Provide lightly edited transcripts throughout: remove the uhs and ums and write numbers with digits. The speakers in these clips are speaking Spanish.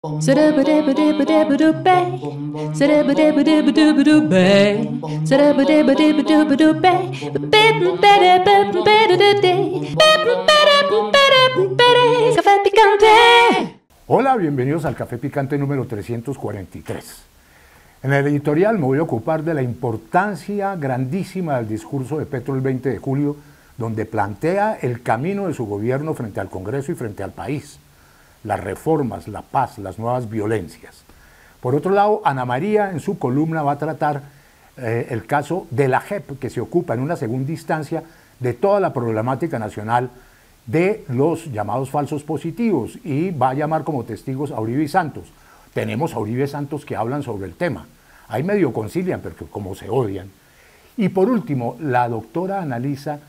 Hola, bienvenidos al Café Picante número 343. En el editorial me voy a ocupar de la importancia grandísima del discurso de Petro el 20 de julio, donde plantea el camino de su gobierno frente al Congreso y frente al país. Las reformas, la paz, las nuevas violencias. Por otro lado, Ana María en su columna va a tratar el caso de la JEP, que se ocupa en una segunda instancia de toda la problemática nacional de los llamados falsos positivos, y va a llamar como testigos a Uribe y Santos. Tenemos a Uribe y Santos que hablan sobre el tema. Ahí medio concilian, pero como se odian. Y por último, la doctora Analisa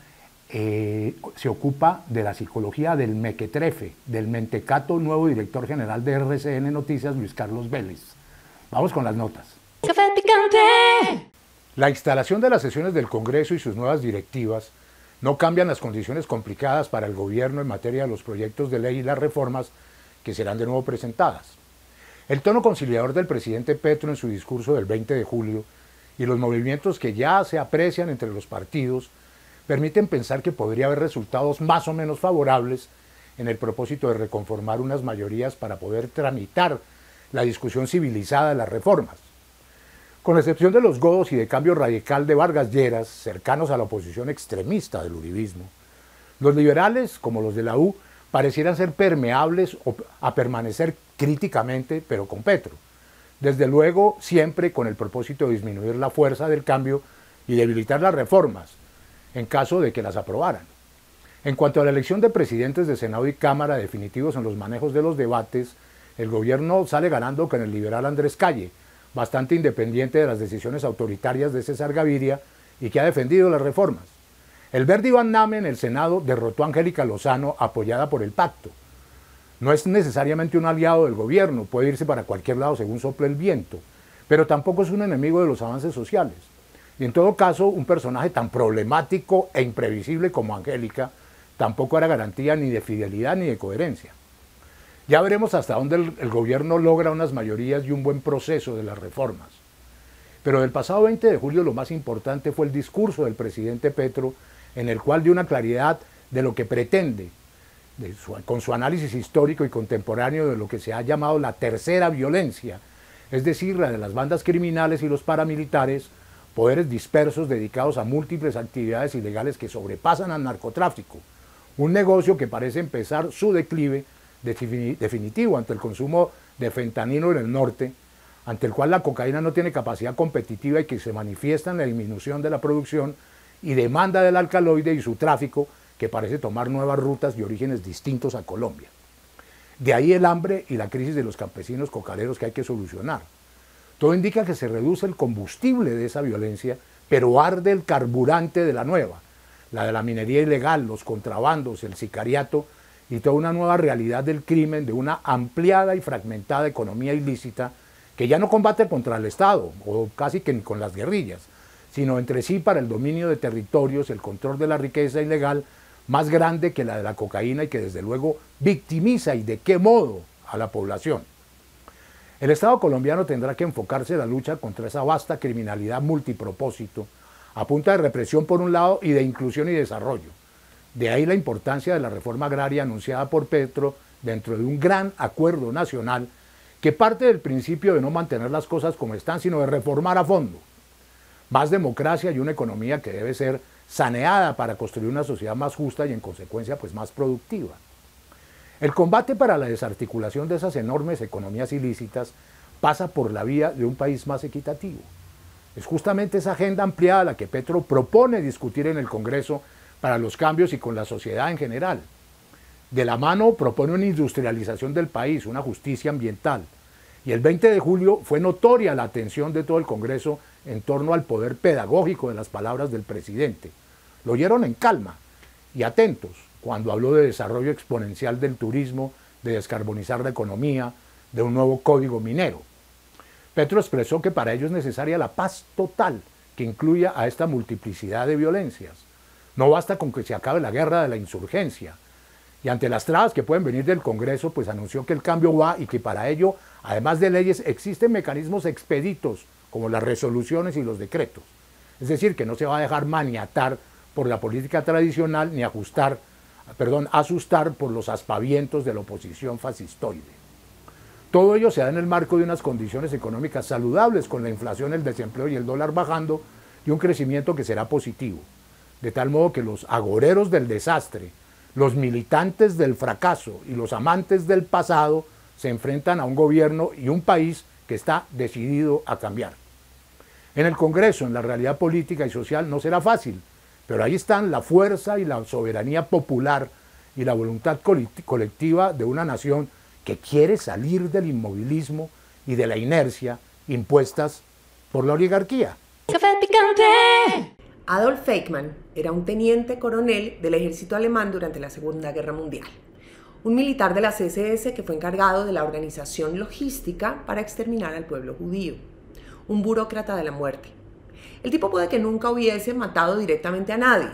se ocupa de la psicología del mequetrefe, del mentecato nuevo director general de RCN Noticias, Luis Carlos Vélez. Vamos con las notas. Café Picante. La instalación de las sesiones del Congreso y sus nuevas directivas no cambian las condiciones complicadas para el gobierno en materia de los proyectos de ley y las reformas que serán de nuevo presentadas. El tono conciliador del presidente Petro en su discurso del 20 de julio y los movimientos que ya se aprecian entre los partidos permiten pensar que podría haber resultados más o menos favorables en el propósito de reconformar unas mayorías para poder tramitar la discusión civilizada de las reformas. Con excepción de los godos y de Cambio Radical de Vargas Lleras, cercanos a la oposición extremista del uribismo, los liberales, como los de la U, parecieran ser permeables a permanecer críticamente, pero con Petro. Desde luego, siempre con el propósito de disminuir la fuerza del cambio y debilitar las reformas, en caso de que las aprobaran. En cuanto a la elección de presidentes de Senado y Cámara definitivos en los manejos de los debates, el gobierno sale ganando con el liberal Andrés Calle, bastante independiente de las decisiones autoritarias de César Gaviria y que ha defendido las reformas. El verde Iván Name en el Senado derrotó a Angélica Lozano, apoyada por el pacto. No es necesariamente un aliado del gobierno, puede irse para cualquier lado según sople el viento, pero tampoco es un enemigo de los avances sociales. Y en todo caso, un personaje tan problemático e imprevisible como Angélica tampoco era garantía ni de fidelidad ni de coherencia. Ya veremos hasta dónde el gobierno logra unas mayorías y un buen proceso de las reformas. Pero del pasado 20 de julio lo más importante fue el discurso del presidente Petro, en el cual dio una claridad de lo que pretende, con su análisis histórico y contemporáneo de lo que se ha llamado la tercera violencia, es decir, la de las bandas criminales y los paramilitares, poderes dispersos dedicados a múltiples actividades ilegales que sobrepasan al narcotráfico, un negocio que parece empezar su declive definitivo ante el consumo de fentanilo en el norte, ante el cual la cocaína no tiene capacidad competitiva y que se manifiesta en la disminución de la producción y demanda del alcaloide y su tráfico, que parece tomar nuevas rutas y orígenes distintos a Colombia. De ahí el hambre y la crisis de los campesinos cocaleros que hay que solucionar. Todo indica que se reduce el combustible de esa violencia, pero arde el carburante de la nueva, la de la minería ilegal, los contrabandos, el sicariato y toda una nueva realidad del crimen, de una ampliada y fragmentada economía ilícita que ya no combate contra el Estado, o casi que ni con las guerrillas, sino entre sí para el dominio de territorios, el control de la riqueza ilegal, más grande que la de la cocaína y que desde luego victimiza y de qué modo a la población. El Estado colombiano tendrá que enfocarse en la lucha contra esa vasta criminalidad multipropósito, a punta de represión por un lado y de inclusión y desarrollo. De ahí la importancia de la reforma agraria anunciada por Petro dentro de un gran acuerdo nacional que parte del principio de no mantener las cosas como están, sino de reformar a fondo. Más democracia y una economía que debe ser saneada para construir una sociedad más justa y en consecuencia pues más productiva. El combate para la desarticulación de esas enormes economías ilícitas pasa por la vía de un país más equitativo. Es justamente esa agenda ampliada la que Petro propone discutir en el Congreso para los cambios y con la sociedad en general. De la mano propone una industrialización del país, una justicia ambiental. Y el 20 de julio fue notoria la atención de todo el Congreso en torno al poder pedagógico de las palabras del presidente. Lo oyeron en calma y atentos cuando habló de desarrollo exponencial del turismo, de descarbonizar la economía, de un nuevo código minero. Petro expresó que para ello es necesaria la paz total, que incluya a esta multiplicidad de violencias. No basta con que se acabe la guerra de la insurgencia. Y ante las trabas que pueden venir del Congreso, pues anunció que el cambio va y que para ello Además de leyes, existen mecanismos expeditos, como las resoluciones y los decretos. Es decir, que no se va a dejar maniatar por la política tradicional ni asustar por los aspavientos de la oposición fascistoide. Todo ello se da en el marco de unas condiciones económicas saludables, con la inflación, el desempleo y el dólar bajando, y un crecimiento que será positivo. De tal modo que los agoreros del desastre, los militantes del fracaso y los amantes del pasado se enfrentan a un gobierno y un país que está decidido a cambiar. En el Congreso, en la realidad política y social, no será fácil, pero ahí están la fuerza y la soberanía popular y la voluntad colectiva de una nación que quiere salir del inmovilismo y de la inercia impuestas por la oligarquía. Café picante. Adolf Eichmann era un teniente coronel del ejército alemán durante la Segunda Guerra Mundial, un militar de las SS que fue encargado de la organización logística para exterminar al pueblo judío, un burócrata de la muerte. El tipo puede que nunca hubiese matado directamente a nadie,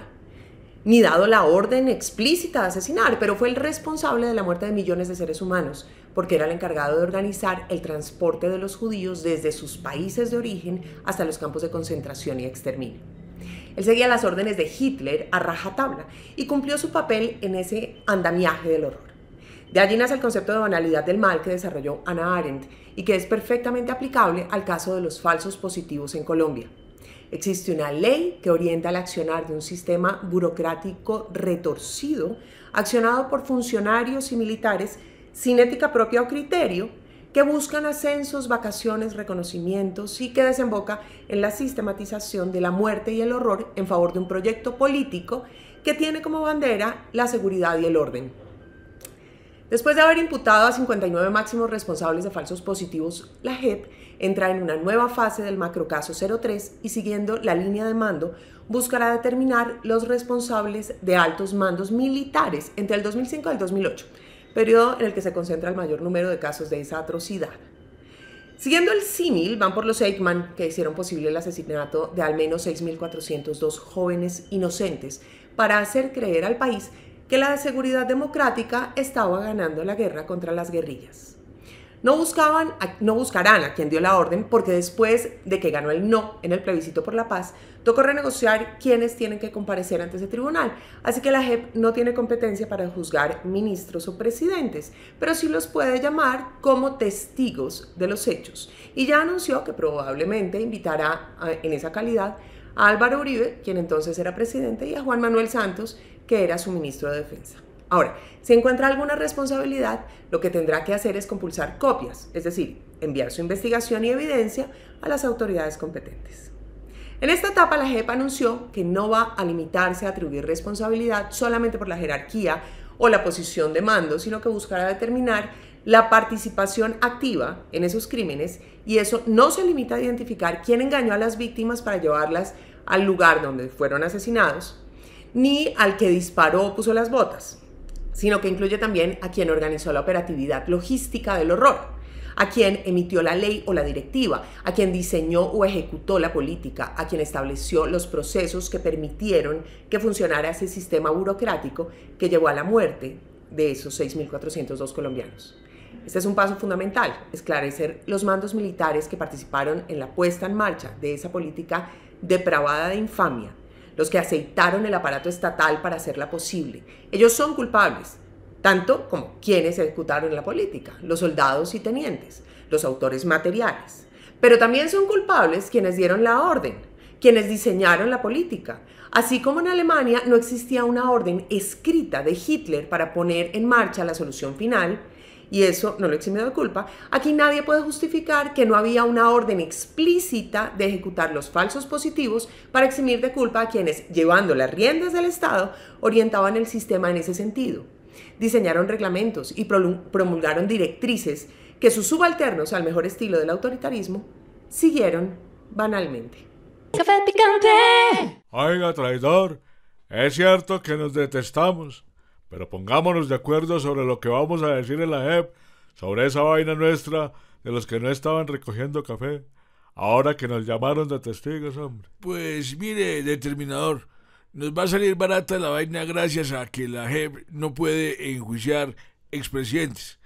ni dado la orden explícita de asesinar, pero fue el responsable de la muerte de millones de seres humanos, porque era el encargado de organizar el transporte de los judíos desde sus países de origen hasta los campos de concentración y exterminio. Él seguía las órdenes de Hitler a rajatabla y cumplió su papel en ese andamiaje del horror. De allí nace el concepto de banalidad del mal que desarrolló Hannah Arendt y que es perfectamente aplicable al caso de los falsos positivos en Colombia. Existe una ley que orienta el accionar de un sistema burocrático retorcido, accionado por funcionarios y militares sin ética propia o criterio, que buscan ascensos, vacaciones, reconocimientos y que desemboca en la sistematización de la muerte y el horror en favor de un proyecto político que tiene como bandera la seguridad y el orden. Después de haber imputado a 59 máximos responsables de falsos positivos, la JEP entra en una nueva fase del macrocaso 03 y, siguiendo la línea de mando, buscará determinar los responsables de altos mandos militares entre el 2005 y el 2008, periodo en el que se concentra el mayor número de casos de esa atrocidad. Siguiendo el símil, van por los Eichmann, que hicieron posible el asesinato de al menos 6.402 jóvenes inocentes para hacer creer al país que la seguridad democrática estaba ganando la guerra contra las guerrillas. No buscarán a quien dio la orden, porque después de que ganó el no en el plebiscito por la paz, tocó renegociar quiénes tienen que comparecer ante ese tribunal. Así que la JEP no tiene competencia para juzgar ministros o presidentes, pero sí los puede llamar como testigos de los hechos. Y ya anunció que probablemente invitará en esa calidad a Álvaro Uribe, quien entonces era presidente, y a Juan Manuel Santos, que era su ministro de Defensa. Ahora, si encuentra alguna responsabilidad, lo que tendrá que hacer es compulsar copias, es decir, enviar su investigación y evidencia a las autoridades competentes. En esta etapa, la JEP anunció que no va a limitarse a atribuir responsabilidad solamente por la jerarquía o la posición de mando, sino que buscará determinar la participación activa en esos crímenes, y eso no se limita a identificar quién engañó a las víctimas para llevarlas al lugar donde fueron asesinados, ni al que disparó o puso las botas, sino que incluye también a quien organizó la operatividad logística del horror, a quien emitió la ley o la directiva, a quien diseñó o ejecutó la política, a quien estableció los procesos que permitieron que funcionara ese sistema burocrático que llevó a la muerte de esos 6.402 colombianos. Este es un paso fundamental, esclarecer los mandos militares que participaron en la puesta en marcha de esa política depravada de infamia, los que aceitaron el aparato estatal para hacerla posible. Ellos son culpables, tanto como quienes ejecutaron la política, los soldados y tenientes, los autores materiales. Pero también son culpables quienes dieron la orden, quienes diseñaron la política. Así como en Alemania no existía una orden escrita de Hitler para poner en marcha la solución final, y eso no lo exime de culpa, aquí nadie puede justificar que no había una orden explícita de ejecutar los falsos positivos para eximir de culpa a quienes, llevando las riendas del Estado, orientaban el sistema en ese sentido. Diseñaron reglamentos y promulgaron directrices que sus subalternos, al mejor estilo del autoritarismo, siguieron banalmente. Café picante. Oiga, traidor, es cierto que nos detestamos, pero pongámonos de acuerdo sobre lo que vamos a decir en la JEP, sobre esa vaina nuestra de los que no estaban recogiendo café, ahora que nos llamaron de testigos, hombre. Pues mire, determinador, nos va a salir barata la vaina gracias a que la JEP no puede enjuiciar expresidentes.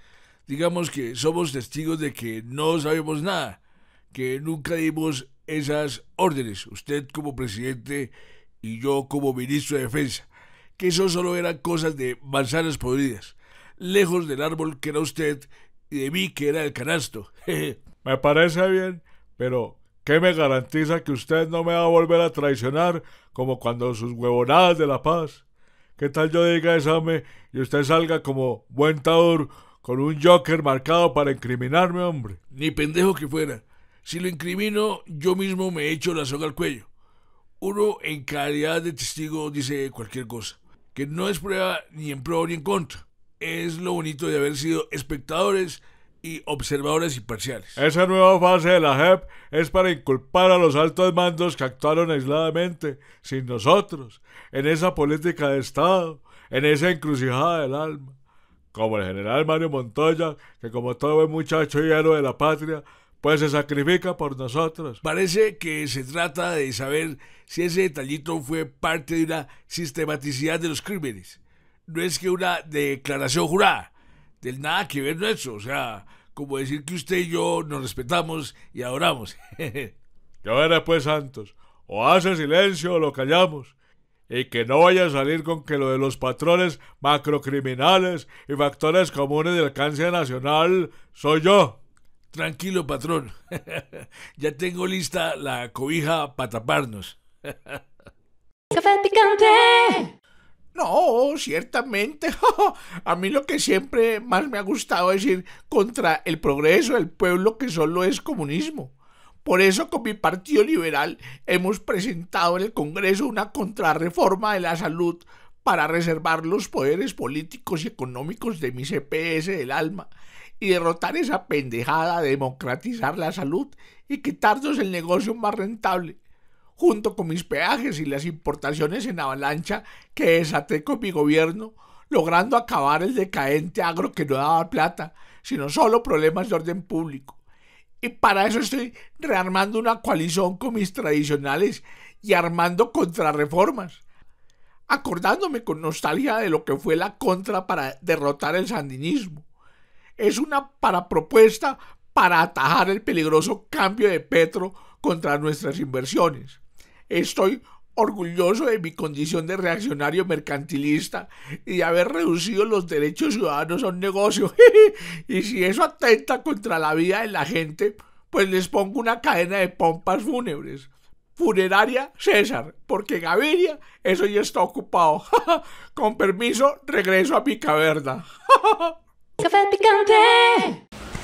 Digamos que somos testigos de que no sabemos nada, que nunca dimos esas órdenes, usted como presidente y yo como ministro de Defensa, que eso solo eran cosas de manzanas podridas, lejos del árbol que era usted y de mí que era el canasto. Me parece bien, pero ¿qué me garantiza que usted no me va a volver a traicionar como cuando sus huevonadas de la paz? ¿Qué tal yo diga examen y usted salga como buen taur con un joker marcado para incriminarme, hombre? Ni pendejo que fuera. Si lo incrimino, yo mismo me echo la soga al cuello. Uno en calidad de testigo dice cualquier cosa, que no es prueba ni en pro ni en contra. Es lo bonito de haber sido espectadores y observadores imparciales. Esa nueva fase de la JEP es para inculpar a los altos mandos que actuaron aisladamente, sin nosotros, en esa política de Estado, en esa encrucijada del alma. Como el general Mario Montoya, que como todo buen muchacho y héroe de la patria, pues se sacrifica por nosotros. Parece que se trata de saber si ese detallito fue parte de una sistematicidad de los crímenes. No es que una declaración jurada, del nada que ver nuestro, o sea, como decir que usted y yo nos respetamos y adoramos. Yo veré pues, Santos, o hace silencio o lo callamos. Y que no vaya a salir con que lo de los patrones macrocriminales y factores comunes de alcance nacional soy yo. Tranquilo, patrón. Ya tengo lista la cobija para taparnos. Café picante. No, ciertamente. A mí lo que siempre más me ha gustado es ir contra el progreso del pueblo, que solo es comunismo. Por eso con mi partido liberal hemos presentado en el Congreso una contrarreforma de la salud para reservar los poderes políticos y económicos de mi CPS del alma y derrotar esa pendejada de democratizar la salud y quitarnos el negocio más rentable, junto con mis peajes y las importaciones en avalancha que desaté con mi gobierno, logrando acabar el decadente agro que no daba plata, sino solo problemas de orden público. Y para eso estoy rearmando una coalición con mis tradicionales y armando contrarreformas, acordándome con nostalgia de lo que fue la contra para derrotar el sandinismo. Es una propuesta para atajar el peligroso cambio de Petro contra nuestras inversiones. Estoy orgulloso de mi condición de reaccionario mercantilista y de haber reducido los derechos ciudadanos a un negocio. Y si eso atenta contra la vida de la gente, pues les pongo una cadena de pompas fúnebres. Funeraria César, porque Gaviria, eso ya está ocupado. Con permiso, regreso a mi caverna. Café picante.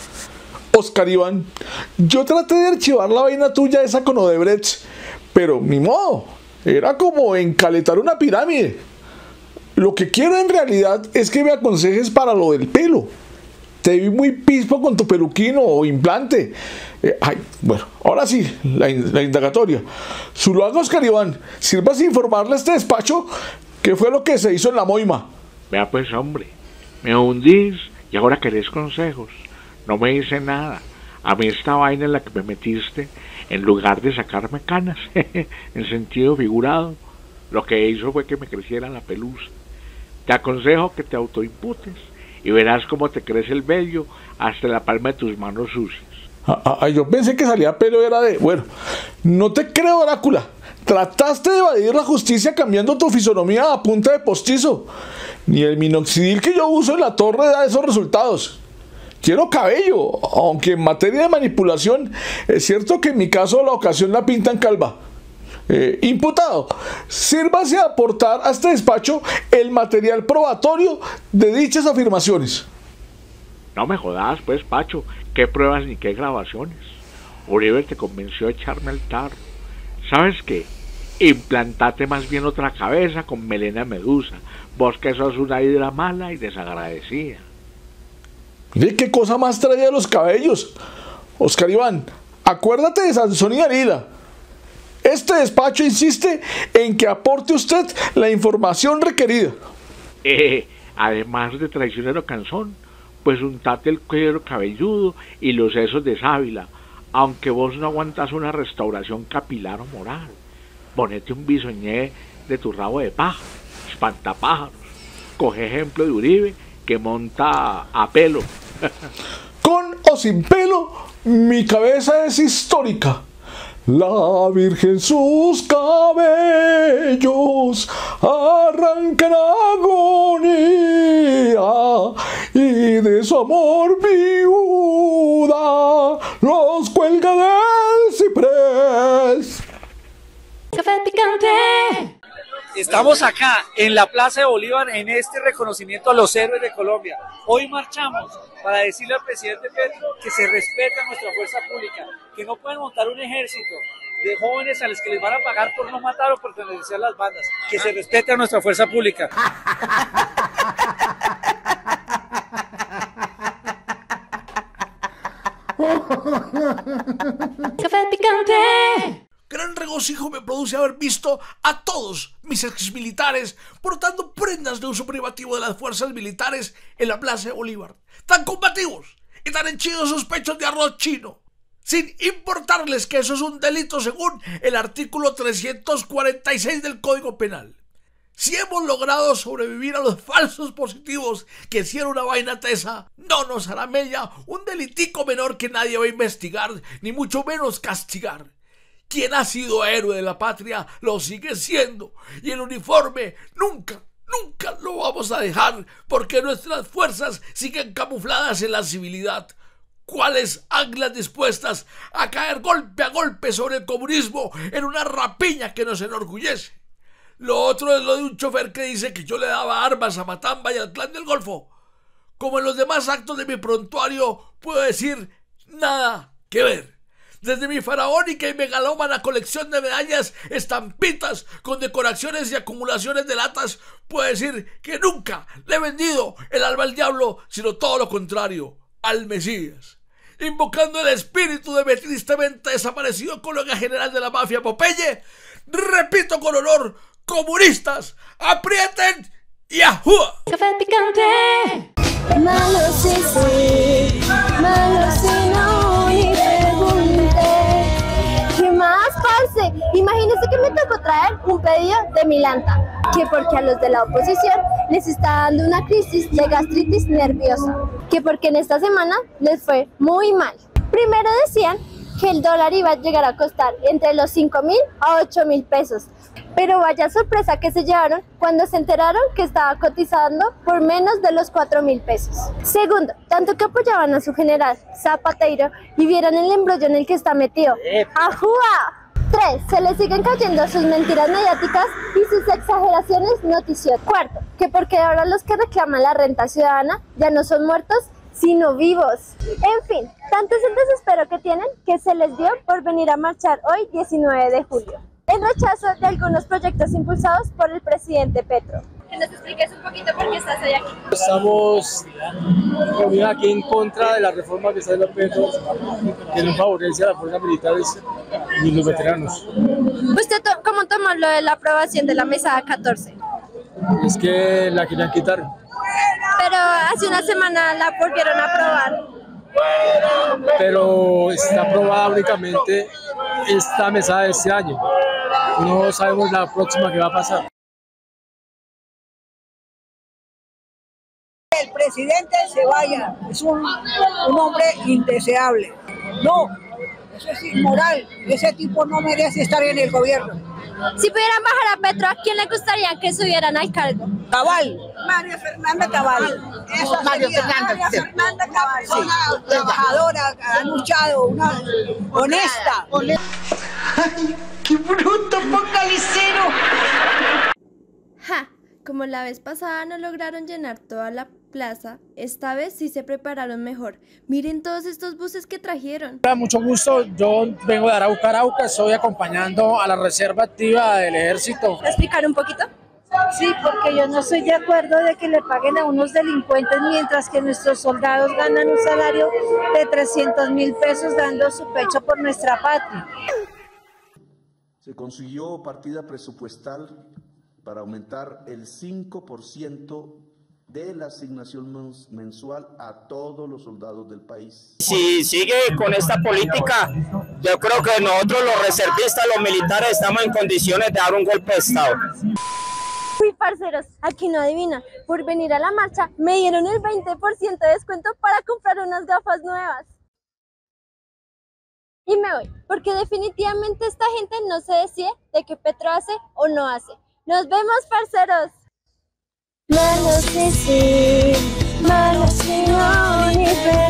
Oscar Iván, yo traté de archivar la vaina tuya esa con Odebrecht, pero ni modo. Era como encaletar una pirámide. Lo que quiero en realidad es que me aconsejes para lo del pelo. Te vi muy pispo con tu peluquino o implante. Bueno, ahora sí, la indagatoria. Zuluaga Oscar Iván, sirvas informarle a este despacho qué fue lo que se hizo en la Moima. Vea pues, hombre, me hundís y ahora querés consejos. No me hice nada. A mí esta vaina en la que me metiste, en lugar de sacarme canas, en sentido figurado, lo que hizo fue que me creciera la pelusa. Te aconsejo que te autoimputes y verás cómo te crece el vello hasta la palma de tus manos sucias. Yo pensé que salía pelo era de... Bueno, no te creo, Drácula. Trataste de evadir la justicia cambiando tu fisonomía a punta de postizo. Ni el minoxidil que yo uso en la torre da esos resultados. Quiero cabello, aunque en materia de manipulación es cierto que en mi caso la ocasión la pintan calva. Imputado, sírvase a aportar a este despacho el material probatorio de dichas afirmaciones. No me jodas, pues, Pacho, qué pruebas ni qué grabaciones. Uribe te convenció de echarme al tarro. ¿Sabes qué? Implantate más bien otra cabeza con melena medusa. Vos que sos una hidra mala y desagradecida. Mire qué cosa más traía los cabellos. Oscar Iván, acuérdate de Sansón y Dalila. Este despacho insiste en que aporte usted la información requerida. Además de traicionero canzón, pues untate el cuero cabelludo y los sesos de sábila, aunque vos no aguantas una restauración capilar o moral. Ponete un bisoñé de tu rabo de paja, espantapájaros. Coge ejemplo de Uribe, que monta a pelo Con o sin pelo, mi cabeza es histórica. La Virgen sus cabellos arranca en agonía y de su amor viuda los cuelga del ciprés. Café picante. Estamos acá en la Plaza de Bolívar en este reconocimiento a los héroes de Colombia. Hoy marchamos para decirle al presidente Petro que se respeta nuestra fuerza pública, que no pueden montar un ejército de jóvenes a los que les van a pagar por no matar o por pertenecer a las bandas, que se respete a nuestra fuerza pública. Café picante. Gran regocijo me produce haber visto a todos mis exmilitares portando prendas de uso privativo de las fuerzas militares en la Plaza de Bolívar, tan combativos y tan henchidos sus pechos de arroz chino, sin importarles que eso es un delito según el artículo 346 del Código Penal. Si hemos logrado sobrevivir a los falsos positivos que si era una vaina tesa, no nos hará mella un delitico menor que nadie va a investigar, ni mucho menos castigar. Quien ha sido héroe de la patria lo sigue siendo, y el uniforme nunca lo vamos a dejar, porque nuestras fuerzas siguen camufladas en la civilidad. ¿Cuáles anclas dispuestas a caer golpe a golpe sobre el comunismo en una rapiña que nos enorgullece? Lo otro es lo de un chofer que dice que yo le daba armas a Matamba y al Clan del Golfo. Como en los demás actos de mi prontuario, puedo decir nada que ver. Desde mi faraónica y megalómana colección de medallas, estampitas con decoraciones y acumulaciones de latas, puedo decir que nunca le he vendido el alma al diablo, sino todo lo contrario, al Mesías. Invocando el espíritu de mi tristemente desaparecido colega general de la mafia Popeye, repito con honor: comunistas, aprieten y ajúa. Café picante. Malo sí, sí, malo sí, no, y pregunté. ¿Qué más, parce? Imagínese que me tocó traer un pedido de Milanta, que porque a los de la oposición les está dando una crisis de gastritis nerviosa, que porque en esta semana les fue muy mal. Primero decían que el dólar iba a llegar a costar entre los 5.000 a 8.000 pesos. Pero vaya sorpresa que se llevaron cuando se enteraron que estaba cotizando por menos de los 4.000 pesos. Segundo, tanto que apoyaban a su general Zapatero y vieran el embrollo en el que está metido. ¡Ajúa! 3. Se le siguen cayendo sus mentiras mediáticas y sus exageraciones noticiosas. Cuarto, que porque ahora los que reclaman la renta ciudadana ya no son muertos, sino vivos. En fin, tanto es el desespero que tienen que se les dio por venir a marchar hoy 19 de julio. En rechazo de algunos proyectos impulsados por el presidente Petro. Que nos expliques un poquito por qué estás hoy aquí. Estamos aquí en contra de la reforma que está haciendo Petro, que no favorece a las fuerzas militares ni los veteranos. ¿Usted cómo tomó lo de la aprobación de la mesada 14? Es que la querían quitar. Pero hace una semana la volvieron a aprobar. Pero está aprobada únicamente esta mesada de este año. No sabemos la próxima que va a pasar. El presidente se vaya, es un hombre indeseable. No, eso es inmoral, ese tipo no merece estar en el gobierno. Si pudieran bajar a Petro, ¿a quién le gustaría que subieran al cargo? Cabal, María Fernanda Cabal. María Fernanda Cabal, sí. Una trabajadora, ha luchado, una honesta. ¡Ay, qué bruto, focalicero! ¡Ja! Como la vez pasada no lograron llenar toda la plaza, esta vez sí se prepararon mejor. Miren todos estos buses que trajeron. Mucho gusto, yo vengo de Arauca, estoy acompañando a la reserva activa del ejército. ¿Explicar un poquito? Sí, porque yo no estoy de acuerdo de que le paguen a unos delincuentes mientras que nuestros soldados ganan un salario de 300.000 pesos dando su pecho por nuestra patria. Se consiguió partida presupuestal para aumentar el 5% de la asignación mensual a todos los soldados del país. Si sigue con esta política, yo creo que nosotros los reservistas, los militares, estamos en condiciones de dar un golpe de Estado. Uy, parceros, aquí no adivinan. Por venir a la marcha me dieron el 20% de descuento para comprar unas gafas nuevas. Y me voy, porque definitivamente esta gente no se decide de qué Petro hace o no hace. ¡Nos vemos, parceros! Malos que sí, malos que no, ni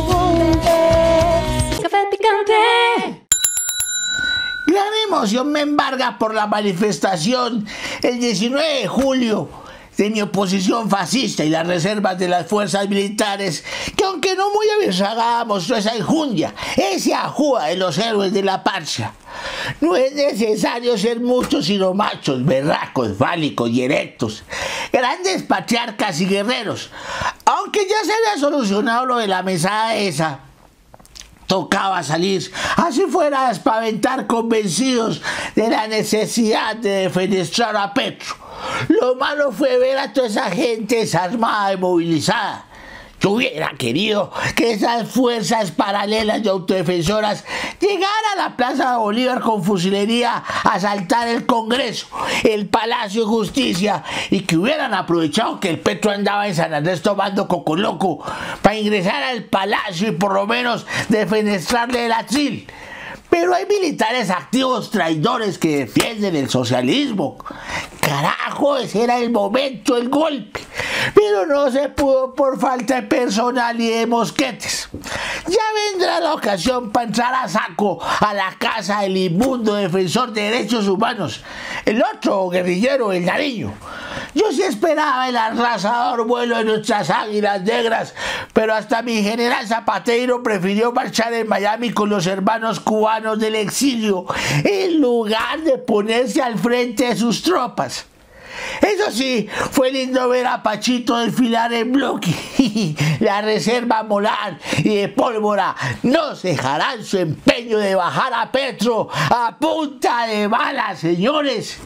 preguntes. Café picante. Gran emoción me embarga por la manifestación el 19 de julio de mi oposición fascista y las reservas de las fuerzas militares, que aunque no muy avisada mostró esa enjundia, ese ajúa de los héroes de la patria. No es necesario ser muchos sino machos, berracos, fálicos y erectos, grandes patriarcas y guerreros. Aunque ya se había solucionado lo de la mesada esa, tocaba salir, así fuera a espaventar convencidos de la necesidad de defenestrar a Petro. Lo malo fue ver a toda esa gente desarmada y movilizada. Yo hubiera querido que esas fuerzas paralelas y autodefensoras llegaran a la Plaza de Bolívar con fusilería a asaltar el Congreso, el Palacio de Justicia, y que hubieran aprovechado que el Petro andaba en San Andrés tomando cocoloco para ingresar al Palacio y por lo menos defenestrarle el atril. Pero hay militares activos traidores que defienden el socialismo. Carajo, ese era el momento, el golpe. Pero no se pudo por falta de personal y de mosquetes. Ya vendrá la ocasión para entrar a saco a la casa del inmundo defensor de derechos humanos, el otro guerrillero, el Nariño. Yo sí esperaba el arrasador vuelo de nuestras águilas negras, pero hasta mi general Zapatero prefirió marchar en Miami con los hermanos cubanos del exilio, en lugar de ponerse al frente de sus tropas. Eso sí, fue lindo ver a Pachito desfilar en bloque. La reserva molar y de pólvora no cejarán su empeño de bajar a Petro a punta de balas, señores.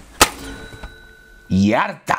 Y harta.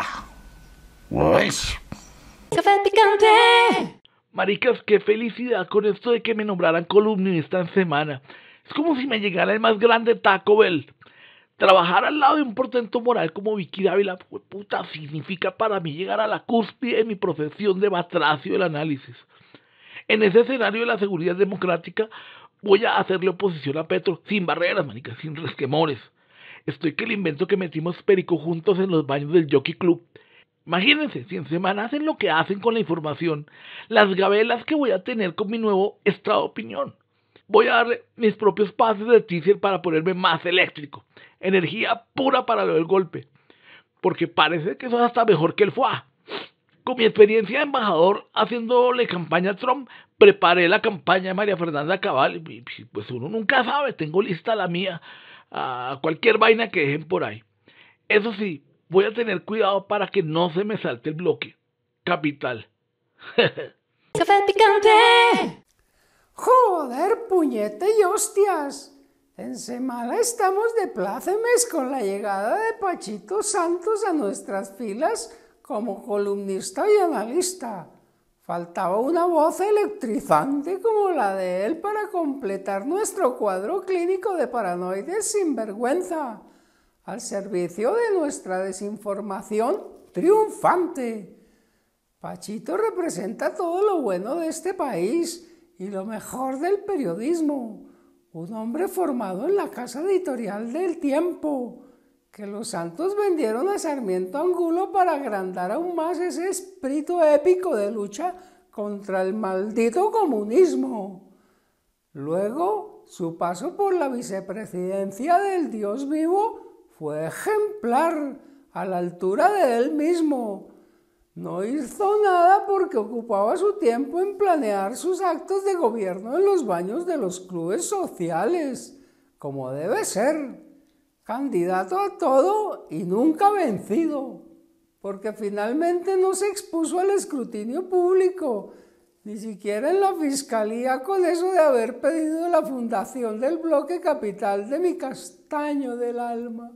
Pues. Café picante. Maricas, qué felicidad con esto de que me nombraran columnista en semana. Es como si me llegara el más grande Taco Bell. Trabajar al lado de un portento moral como Vicky Dávila, puta, significa para mí llegar a la cúspide de mi profesión de batracio del análisis. En ese escenario de la seguridad democrática voy a hacerle oposición a Petro sin barreras, manicas, sin resquemores. Estoy que le invento que metimos perico juntos en los baños del Jockey Club. Imagínense, si en semana hacen lo que hacen con la información, las gabelas que voy a tener con mi nuevo estado de opinión. Voy a darle mis propios pases de teaser para ponerme más eléctrico. Energía pura para lo del golpe. Porque parece que eso es hasta mejor que el FUA. Con mi experiencia de embajador haciéndole campaña a Trump, preparé la campaña de María Fernanda Cabal. Y pues uno nunca sabe, tengo lista la mía a cualquier vaina que dejen por ahí. Eso sí, voy a tener cuidado para que no se me salte el bloque. Capital. Café picante. Joder, puñete y hostias. En semana estamos de plácemes con la llegada de Pachito Santos a nuestras filas como columnista y analista. Faltaba una voz electrizante como la de él para completar nuestro cuadro clínico de paranoides sinvergüenza, al servicio de nuestra desinformación triunfante. Pachito representa todo lo bueno de este país y lo mejor del periodismo. Un hombre formado en la casa editorial del Tiempo, que los Santos vendieron a Sarmiento Angulo para agrandar aún más ese espíritu épico de lucha contra el maldito comunismo. Luego, su paso por la vicepresidencia del Dios vivo fue ejemplar, a la altura de él mismo. No hizo nada porque ocupaba su tiempo en planear sus actos de gobierno en los baños de los clubes sociales, como debe ser, candidato a todo y nunca vencido, porque finalmente no se expuso al escrutinio público, ni siquiera en la fiscalía, con eso de haber pedido la fundación del bloque capital de mi castaño del alma.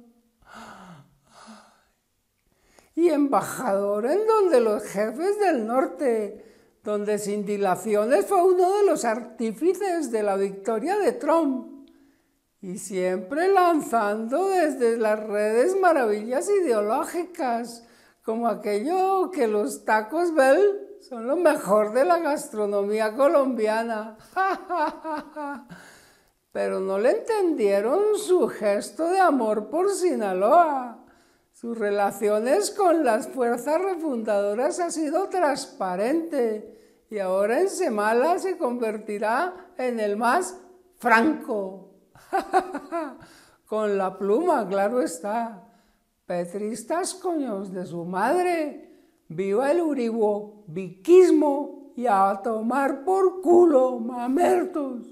Y embajador en donde los jefes del norte, donde sin dilaciones fue uno de los artífices de la victoria de Trump, y siempre lanzando desde las redes maravillas ideológicas, como aquello que los tacos Bell son lo mejor de la gastronomía colombiana. Pero no le entendieron su gesto de amor por Sinaloa. Sus relaciones con las fuerzas refundadoras ha sido transparente y ahora en Semala se convertirá en el más franco. Con la pluma, claro está. Petristas coños de su madre. Viva el uriboviquismo y a tomar por culo, mamertos.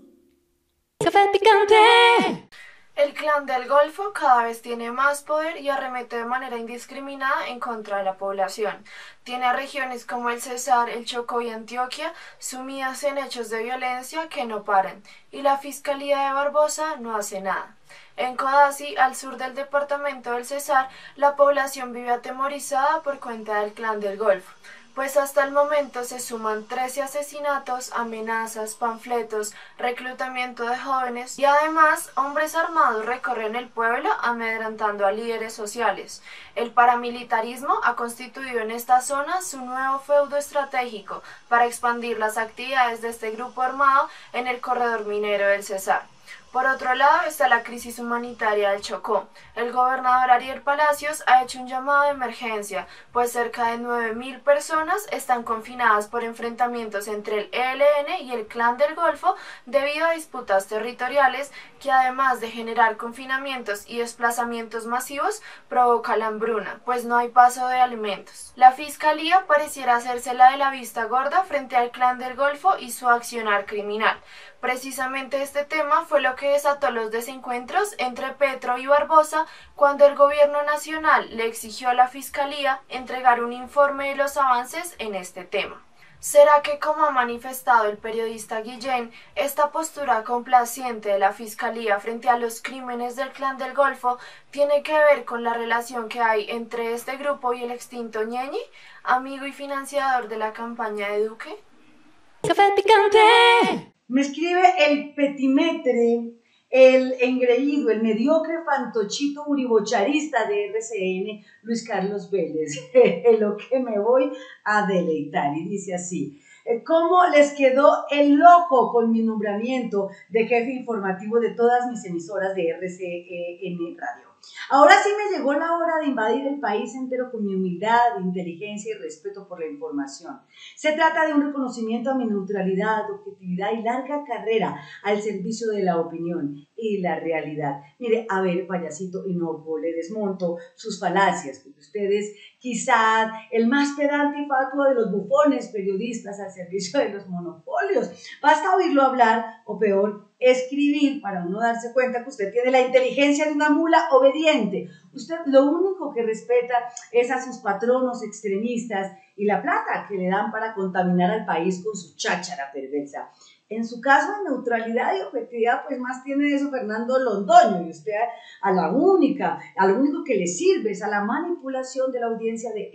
Café picante. El Clan del Golfo cada vez tiene más poder y arremete de manera indiscriminada en contra de la población. Tiene a regiones como el Cesar, el Chocó y Antioquia sumidas en hechos de violencia que no paran, y la Fiscalía de Barbosa no hace nada. En Codazzi, al sur del departamento del Cesar, la población vive atemorizada por cuenta del Clan del Golfo, pues hasta el momento se suman 13 asesinatos, amenazas, panfletos, reclutamiento de jóvenes y además hombres armados recorren el pueblo amedrantando a líderes sociales. El paramilitarismo ha constituido en esta zona su nuevo feudo estratégico para expandir las actividades de este grupo armado en el corredor minero del Cesar. Por otro lado está la crisis humanitaria del Chocó. El gobernador Ariel Palacios ha hecho un llamado de emergencia, pues cerca de 9.000 personas están confinadas por enfrentamientos entre el ELN y el Clan del Golfo debido a disputas territoriales que además de generar confinamientos y desplazamientos masivos provoca la hambruna, pues no hay paso de alimentos. La Fiscalía pareciera hacerse la de la vista gorda frente al Clan del Golfo y su accionar criminal. Precisamente este tema fue lo que desató los desencuentros entre Petro y Barbosa cuando el gobierno nacional le exigió a la Fiscalía entregar un informe de los avances en este tema. ¿Será que, como ha manifestado el periodista Guillén, esta postura complaciente de la Fiscalía frente a los crímenes del Clan del Golfo tiene que ver con la relación que hay entre este grupo y el extinto Ñeñi, amigo y financiador de la campaña de Duque? Café picante. Me escribe el petimetre, el engreído, el mediocre fantochito uribocharista de RCN, Luis Carlos Vélez, lo que me voy a deleitar, y dice así: ¿cómo les quedó el loco con mi nombramiento de jefe informativo de todas mis emisoras de RCN Radio? Ahora sí me llegó la hora de invadir el país entero con mi humildad, inteligencia y respeto por la información. Se trata de un reconocimiento a mi neutralidad, objetividad y larga carrera al servicio de la opinión y la realidad. Mire, a ver, payasito Inocuo, le desmonto sus falacias, porque ustedes, quizás el más pedante y fatuo de los bufones periodistas al servicio de los monopolios. Basta oírlo hablar, o peor, escribir, para uno darse cuenta que usted tiene la inteligencia de una mula obediente. Usted lo único que respeta es a sus patronos extremistas y la plata que le dan para contaminar al país con su cháchara perversa. En su caso de neutralidad y objetividad, pues más tiene eso Fernando Londoño, y usted a lo único que le sirve es a la manipulación de la audiencia de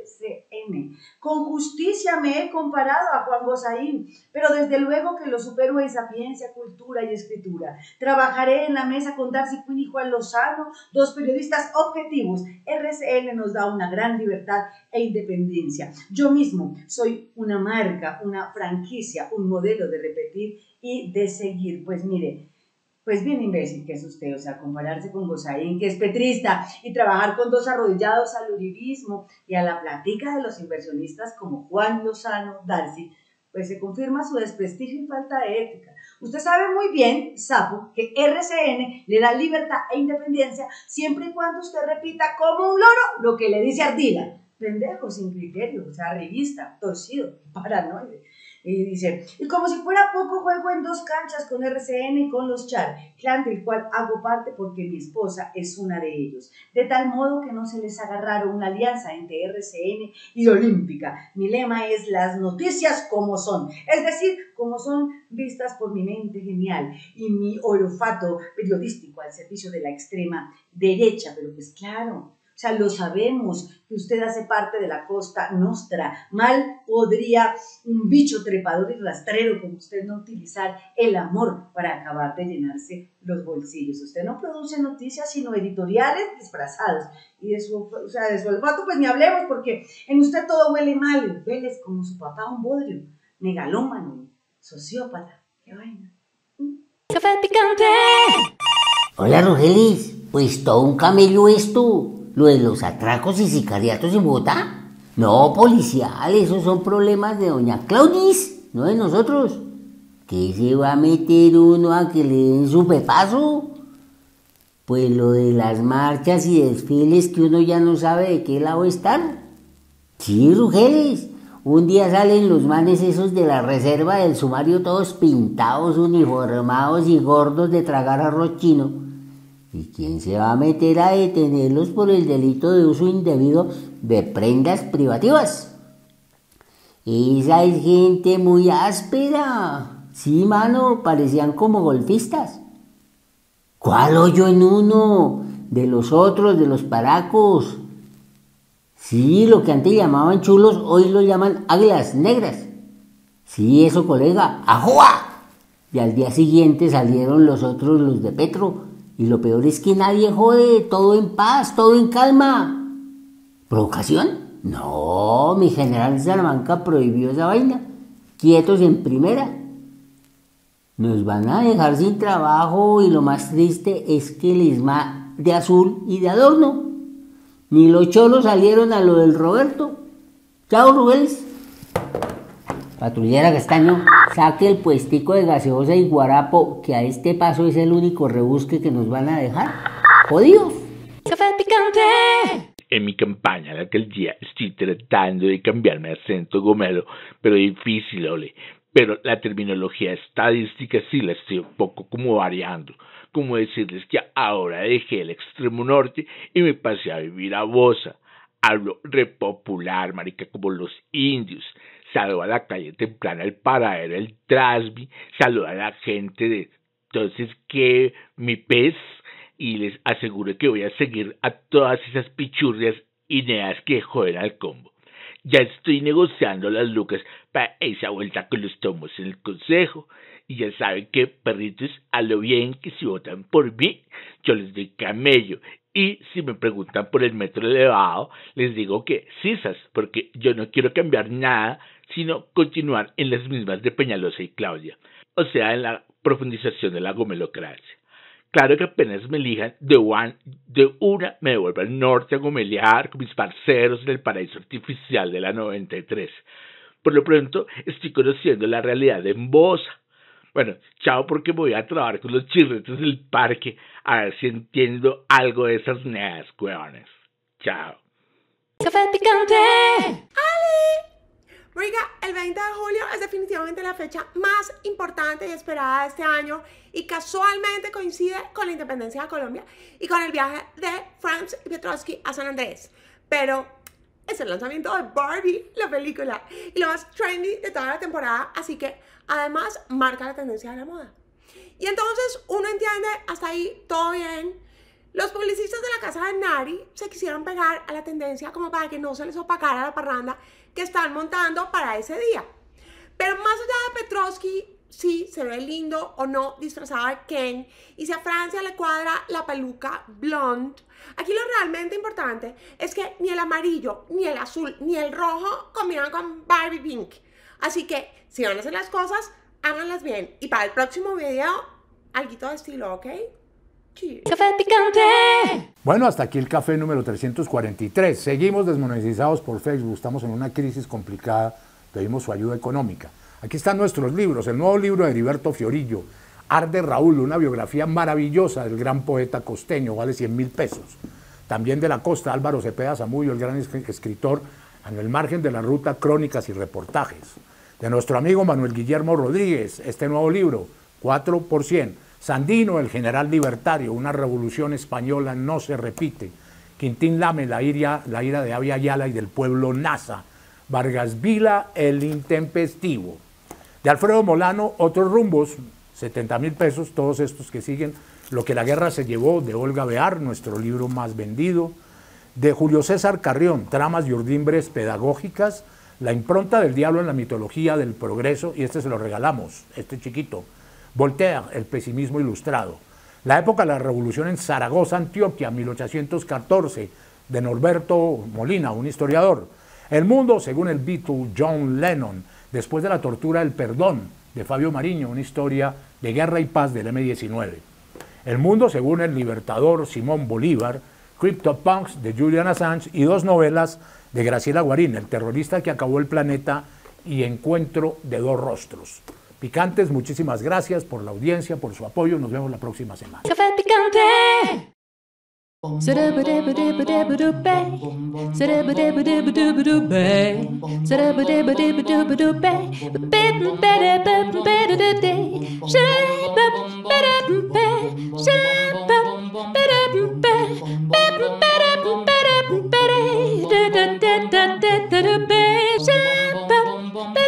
RCN. Con justicia me he comparado a Juan Gozaín, pero desde luego que lo supero en sapiencia, cultura y escritura. Trabajaré en la mesa con Darcy Quinn y Juan Lozano, dos periodistas objetivos. RCN nos da una gran libertad e independencia. Yo mismo soy una marca, una franquicia, un modelo de repetir y de seguir. Pues mire, pues bien imbécil que es usted, o sea, compararse con Gozaín, que es petrista, y trabajar con dos arrodillados al uribismo y a la platica de los inversionistas como Juan Lozano, Darcy, pues se confirma su desprestigio y falta de ética. Usted sabe muy bien, sapo, que RCN le da libertad e independencia siempre y cuando usted repita como un loro lo que le dice Ardila. Pendejo, sin criterio, o sea, revista, torcido, paranoide. Y dice, y como si fuera poco, juego en dos canchas con RCN y con los Char, clan del cual hago parte porque mi esposa es una de ellos. De tal modo que no se les haga raro una alianza entre RCN y Olímpica. Mi lema es las noticias como son, es decir, como son vistas por mi mente genial y mi olfato periodístico al servicio de la extrema derecha. Pero pues claro, O sea, lo sabemos, que usted hace parte de la Costa Nostra. Mal podría un bicho trepador y rastrero como usted no utilizar el amor para acabar de llenarse los bolsillos. Usted no produce noticias, sino editoriales disfrazados. Y de su olfato, pues ni hablemos, porque en usted todo huele mal. Huele como su papá, un bodrio, megalómano, sociópata. ¡Qué vaina! Café picante. Hola, Rogelis. Pues todo un camello esto. Lo de los atracos y sicariatos en Bogotá. No, policial, esos son problemas de doña Claudis, no de nosotros. ¿Qué se va a meter uno a que le den su pepazo? Pues lo de las marchas y desfiles que uno ya no sabe de qué lado estar. Sí, Rugeles. Un día salen los manes esos de la reserva del sumario todos pintados, uniformados y gordos de tragar arroz chino. ¿Y quién se va a meter a detenerlos por el delito de uso indebido de prendas privativas? Esa es gente muy áspera. Sí, mano, parecían como golfistas. ¿Cuál hoyo en uno? De los otros, de los paracos. Sí, lo que antes llamaban chulos, hoy lo llaman águilas negras. Sí, eso, colega. ¡Ajua! Y al día siguiente salieron los otros, los de Petro. Y lo peor es que nadie jode, todo en paz, todo en calma. ¿Provocación? No, mi general Salamanca prohibió esa vaina. Quietos en primera. Nos van a dejar sin trabajo y lo más triste es que les va de azul y de adorno. Ni los cholos salieron a lo del Roberto. Chao, Rubéis. Patrullera Castaño, saque el puestico de gaseosa y guarapo, que a este paso es el único rebusque que nos van a dejar. ¡Jodidos! Café picante. En mi campaña de aquel día estoy tratando de cambiarme acento gomelo, pero difícil, ole. Pero la terminología estadística sí la estoy un poco como variando. Como decirles que ahora dejé el extremo norte y me pasé a vivir a Bosa. Hablo repopular, marica, como los indios. Saludo a la calle temprana, el paradero, el Trasby, saludo a la gente de entonces que mi pez, y les aseguro que voy a seguir a todas esas pichurrias y neas que joden al combo. Ya estoy negociando las lucas para esa vuelta con los tomos en el consejo, y ya saben que, perritos, a lo bien que si votan por mí, yo les doy camello. Y si me preguntan por el metro elevado, les digo que sisas, porque yo no quiero cambiar nada, sino continuar en las mismas de Peñalosa y Claudia, o sea, en la profundización de la gomelocracia. Claro que apenas me elijan, de una me devuelvo al norte a gomelear con mis parceros en el paraíso artificial de la 93. Por lo pronto, estoy conociendo la realidad de Bosa. Bueno, chao, porque voy a trabajar con los chirretos del parque a ver si entiendo algo de esas neas, huevones. Chao. Café picante. ¡Ali! Oiga, el 20 de julio es definitivamente la fecha más importante y esperada de este año y casualmente coincide con la independencia de Colombia y con el viaje de Franz Piotrowski a San Andrés. Pero es el lanzamiento de Barbie, la película, y lo más trendy de toda la temporada, así que además marca la tendencia de la moda. Y entonces uno entiende, hasta ahí todo bien. Los publicistas de la casa de Nari se quisieron pegar a la tendencia como para que no se les opacara la parranda que están montando para ese día. Pero más allá de Petrovsky, si se ve lindo o no disfrazado de Ken y si a Francia le cuadra la peluca blonde, aquí lo realmente importante es que ni el amarillo, ni el azul, ni el rojo combinan con Barbie Pink. Así que si van a hacer las cosas, háganlas bien. Y para el próximo video, alguito de estilo, ¿ok? Cheers. Café picante. Bueno, hasta aquí el café número 343. Seguimos desmonetizados por Facebook. Estamos en una crisis complicada. Pedimos su ayuda económica. Aquí están nuestros libros. El nuevo libro de Heriberto Fiorillo, Arde Raúl, una biografía maravillosa del gran poeta costeño, vale 100.000 pesos. También de la costa, Álvaro Cepeda Zamudio, el gran escritor, En el margen de la ruta, crónicas y reportajes. De nuestro amigo Manuel Guillermo Rodríguez, este nuevo libro, 4%. Sandino, el general libertario, una revolución española no se repite. Quintín Lame, la ira de Abya Yala y del pueblo Nasa. Vargas Vila, el intempestivo. De Alfredo Molano, Otros rumbos, 70.000 pesos, todos estos que siguen. Lo que la guerra se llevó, de Olga Bear, nuestro libro más vendido. De Julio César Carrión, tramas y urdimbres pedagógicas, La impronta del diablo en la mitología del progreso, y este se lo regalamos, este chiquito. Voltaire, El pesimismo ilustrado. La época de la revolución en Zaragoza, Antioquia, 1814, de Norberto Molina, un historiador. El mundo, según el Beatle John Lennon, después de la tortura, El perdón, de Fabio Mariño, una historia de guerra y paz del M-19. El mundo, según el libertador Simón Bolívar, CryptoPunks, de Julian Assange, y 2 novelas de Graciela Guarín, El terrorista que acabó el planeta y Encuentro de 2 rostros. Picantes, muchísimas gracias por la audiencia, por su apoyo. Nos vemos la próxima semana. Café Picante.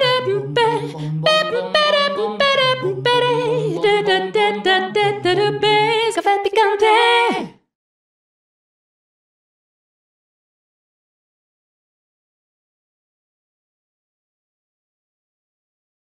Better